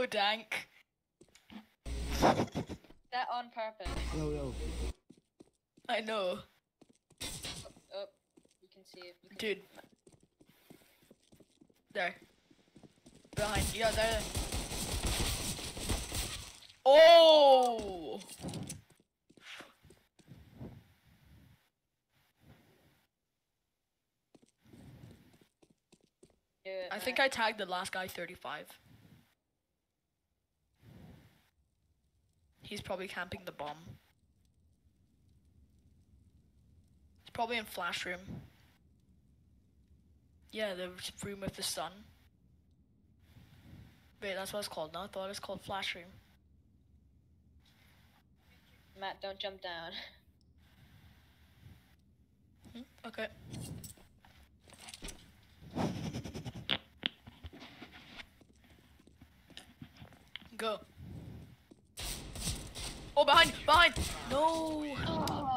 so dank. That on purpose. Yo. I know. Oh, you can see it. Dude. There. Behind. Yeah, there. Oh! Do it, I think Matt. I tagged the last guy 35. He's probably camping the bomb. He's probably in flash room. Yeah, the room with the sun. Wait, that's what it's called now? I thought it's called flash room. Matt, don't jump down. Okay. Go. Oh, behind! No!